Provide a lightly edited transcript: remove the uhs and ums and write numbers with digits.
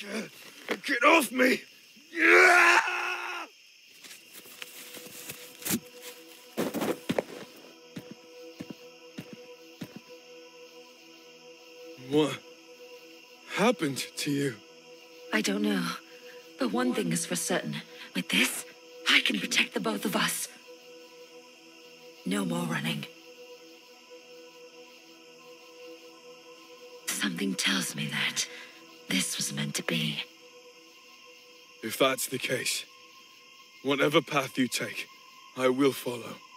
Get off me! What happened to you? I don't know. But one thing is for certain. With this, I can protect the both of us. No more running. Something tells me that this was meant to be. If that's the case, whatever path you take, I will follow.